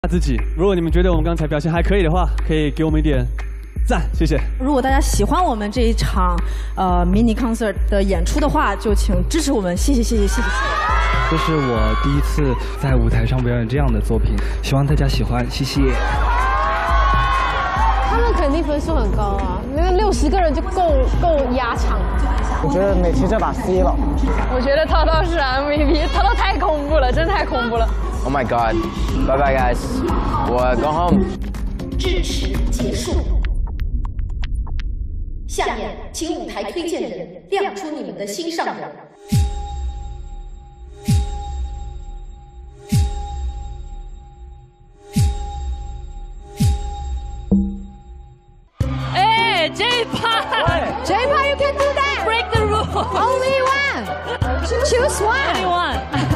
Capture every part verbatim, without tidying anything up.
自己。如果你们觉得我们刚才表现还可以的话，可以给我们一点赞，谢谢。 如果大家喜欢我们这一场呃 mini concert 的演出的话，就请支持我们，谢谢谢谢谢谢。 这是我第一次在舞台上表演这样的作品，希望大家喜欢，谢谢。 他们肯定分数很高啊，那个六十个人就够够压场。 我觉得美琪这把 C 了。 我觉得涛涛是 M V P， 涛涛太恐怖了，真的太恐怖了。 Oh my god！ 拜拜 guys， 我 go home。 致辞结束。下面，请舞台推荐人亮出你们的心上人。 哎 ，J 趴 ，J 趴 you can do that. Break the rule. Only one. Choose one. Only one.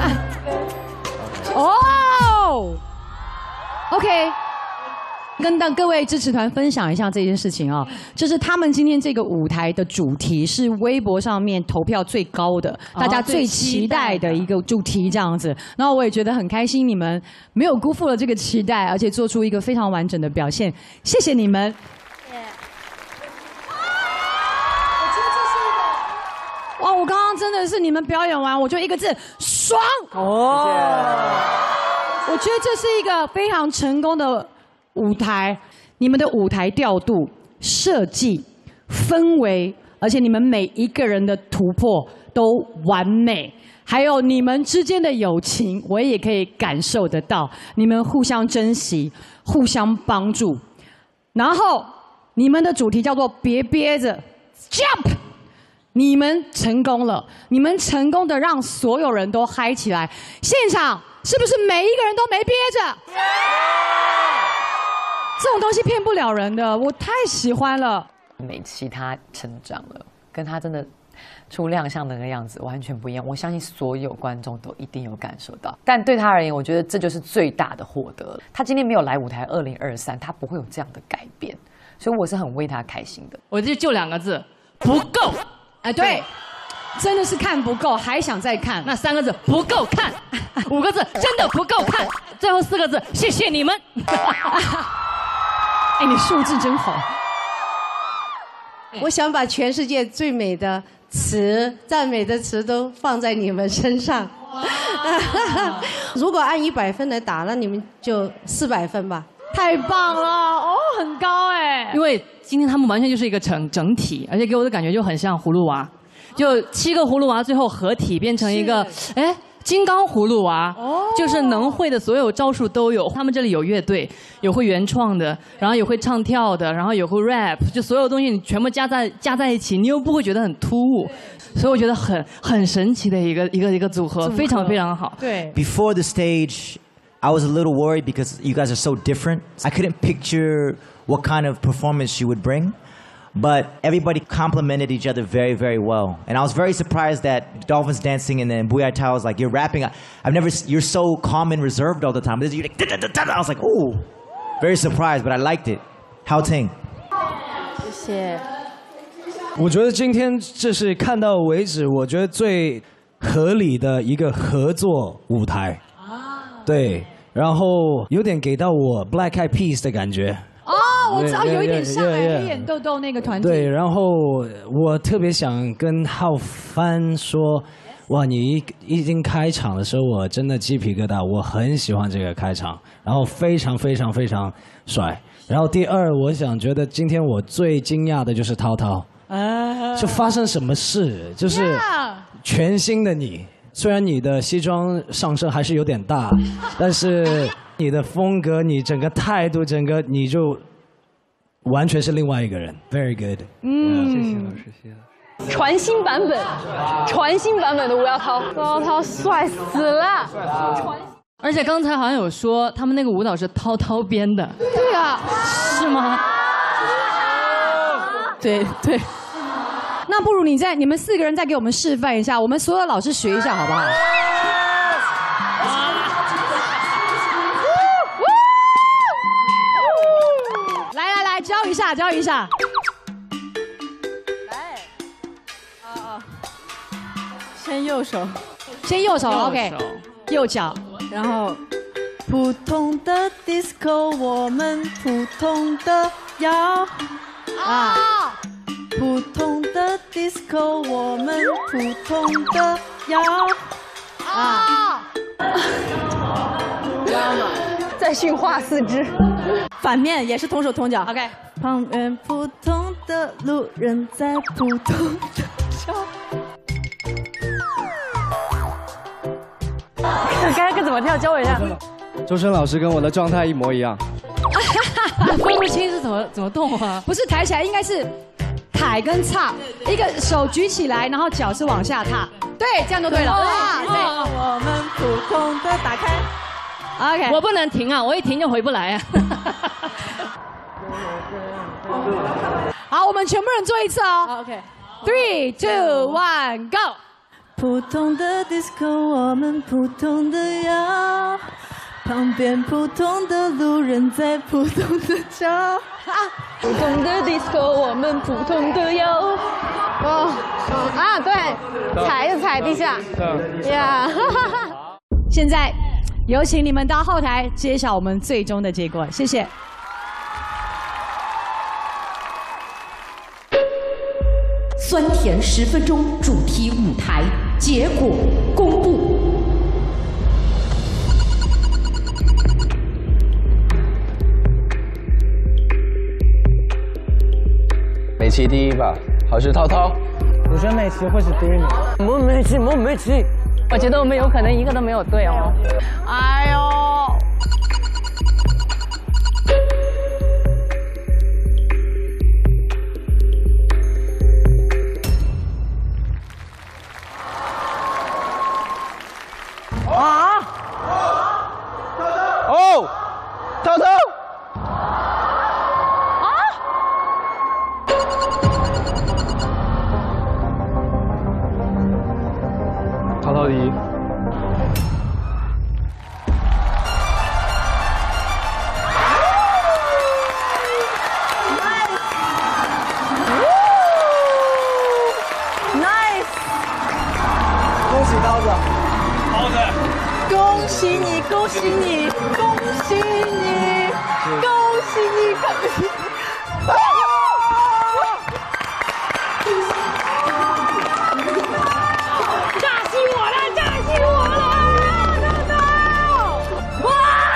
哦 ，OK， 跟到各位支持团分享一下这件事情啊，就是他们今天这个舞台的主题是微博上面投票最高的， 哦、 大家最期待的一个主题这样子。然后我也觉得很开心，你们没有辜负了这个期待，而且做出一个非常完整的表现，谢谢你们。哇！我刚刚真的是你们表演完，我就一个字爽哦！我觉得这是一个非常成功的舞台，你们的舞台调度、设计、氛围，而且你们每一个人的突破都完美，还有你们之间的友情，我也可以感受得到，你们互相珍惜、互相帮助。然后你们的主题叫做“别憋着 ”，Jump。你们成功了，你们成功的让所有人都嗨起来。现场是不是每一个人都没憋着？这种东西骗不了人的，我太喜欢了。 美琪她成长了，跟她真的初亮相的那个样子完全不一样。我相信所有观众都一定有感受到。但对她而言，我觉得这就是最大的获得。她今天没有来舞台二零二三，她不会有这样的改变，所以我是很为她开心的。 我就就两个字，不够。 哎，对，真的是看不够，还想再看。 那三个字不够看，五个字真的不够看，最后四个字谢谢你们。 哎，你数字真好。 我想把全世界最美的词、赞美的词都放在你们身上。如果按一百分来打，那你们就四百分吧。 太棒了哦，很高哎。 因为今天他们完全就是一个整整体，而且给我的感觉就很像葫芦娃，就七个葫芦娃最后合体变成一个哎金刚葫芦娃，哦，就是能会的所有招数都有。他们这里有乐队，有会原创的，然后有会唱跳的，然后有会 rap， 就所有东西你全部加在加在一起，你又不会觉得很突兀，所以我觉得很很神奇的一个一个一个组合，非常非常好。 对。 Before the stage, I was a little worried because you guys are so different. I couldn't picture what kind of performance you would bring, but everybody complimented each other very, very well. And I was very surprised that Dolphins dancing and then Booyah Tao was like, you're rapping. I've never, you're so calm and reserved all the time. You're like, da, da, da, da. I was like, oh, very surprised, but I liked it. Hao Ting. 谢谢。 我觉得今天这是看到为止，我觉得最合理的一个合作舞台。对。然后有点给到我 Black Eyed Peas 的感觉。 哦，我知道有一点像哎，黑眼豆豆那个团体。 对，然后我特别想跟浩帆说，哇，你一一经开场的时候，我真的鸡皮疙瘩，我很喜欢这个开场，然后非常非常非常帅。然后第二，我想觉得今天我最惊讶的就是涛涛，啊，就发生什么事，就是全新的你。虽然你的西装上身还是有点大，但是你的风格、你整个态度、整个你就完全是另外一个人 ，very good。 嗯， 谢谢老师，谢谢老师。全新版本，全新版本的吴耀涛，吴耀涛帅死了。 而且刚才好像有说他们那个舞蹈是涛涛编的。 对啊， 是吗？ 对对。那不如你再你们四个人再给我们示范一下，我们所有老师学一下好不好？来来来，教一下，教一下。 来，哦哦，先右手， 先右手 ，OK， 右脚， 然后普通的 disco， 我们普通的摇啊，普通的 disco， 我们普通的摇啊。 知道吗？在驯化四肢。 反面也是同手同脚。 OK。 旁边普通的路人在普通的笑。 该该怎么跳？教我一下。 周深老师跟我的状态一模一样。 分不清是怎么怎么动啊？ 不是抬起来，应该是抬跟踏，一个手举起来，然后脚是往下踏。对，这样就对了。 哇，对，我们普通的打开。 OK， 我不能停啊，我一停就回不来啊。 好，我们全部人做一次哦。OK。Three, two, one, go。 普通的 disco， 我们普通的摇，旁边普通的路人在普通的叫。啊， 普通的 disco， 我们普通的摇。哦，啊，对，踩就踩地下。呀， 现在有请你们到后台揭晓我们最终的结果，谢谢。 酸甜十分钟主题舞台结果公布。 美琪第一吧，好是涛涛。 我觉得美琪会是第一名。 我美琪，我美琪。 我觉得我们有可能一个都没有对哦。哎呦！ 啊！哦，涛涛。 啊！ 涛涛第一。 恭喜刀子。 刀子。 恭喜你，恭喜你，恭喜你，恭喜你，恭喜你！ 炸死我了！炸死我了！豆豆！哇！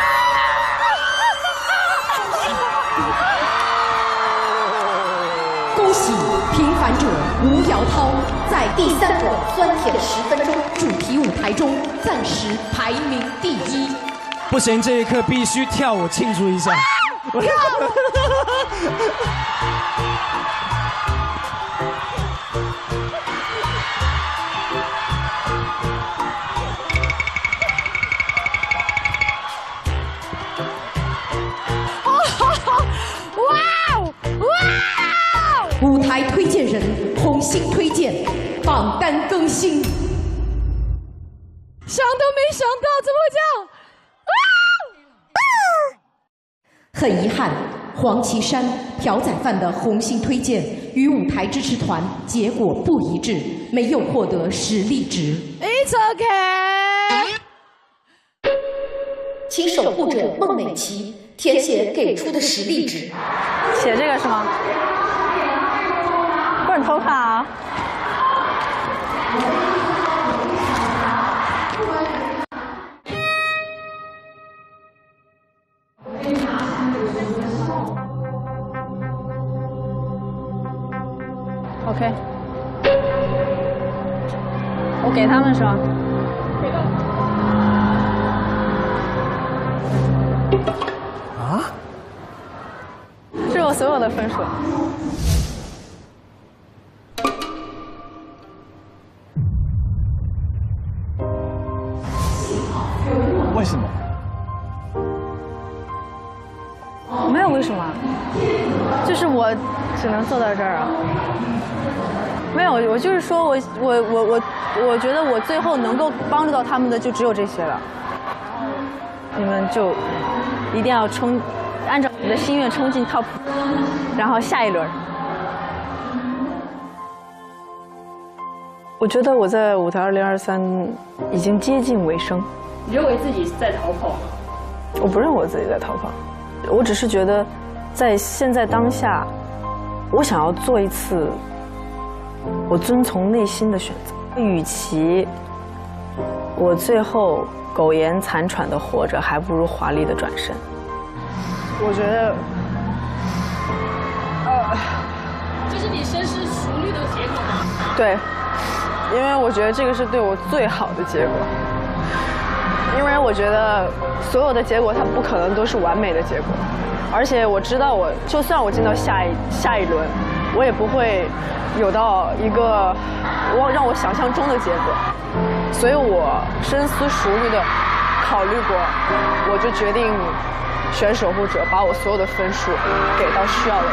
恭喜平凡者吴瑶涛在第三个酸甜十分钟主题舞台中暂时排名第一。 不行，这一刻必须跳舞庆祝一下。 舞台推荐人红星推荐榜单更新， 想都没想到，怎么会这样？ 很遗憾，黄绮珊、朴宰范的红星推荐与舞台支持团结果不一致，没有获得实力值。 It's okay。 请守护者孟美岐填写给出的实力值。 写这个是吗？不是偷看啊！OK， 我给他们是吧？啊？这是我所有的分数。 为什么？ 没有为什么，就是我只能做到这儿啊。没有，我就是说我我我我我觉得我最后能够帮助到他们的就只有这些了。你们就一定要冲，按照你的心愿冲进 top， 然后下一轮。我觉得我在舞台二零二三已经接近尾声。 你认为自己在逃跑吗？ 我不认为我自己在逃跑，我只是觉得，在现在当下，我想要做一次我遵从内心的选择。与其我最后苟延残喘的活着，还不如华丽的转身。我觉得，呃， 这是你深思熟虑的结果吗？ 对，因为我觉得这个是对我最好的结果。因为我觉得所有的结果它不可能都是完美的结果，而且我知道我就算我进到下一下一轮，我也不会有到一个我让我想象中的结果，所以我深思熟虑的考虑过，我就决定选守护者，把我所有的分数给到需要的人。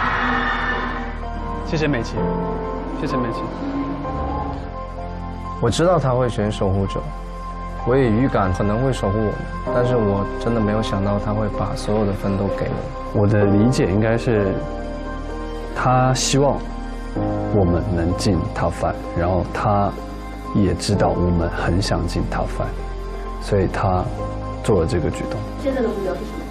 谢谢美琪，谢谢美琪。 我知道他会选守护者。我也预感可能会守护我们，但是我真的没有想到他会把所有的分都给我。 我的理解应该是，他希望我们能进 Top Five， 然后他也知道我们很想进 Top Five， 所以他做了这个举动。 现在的目标是什么？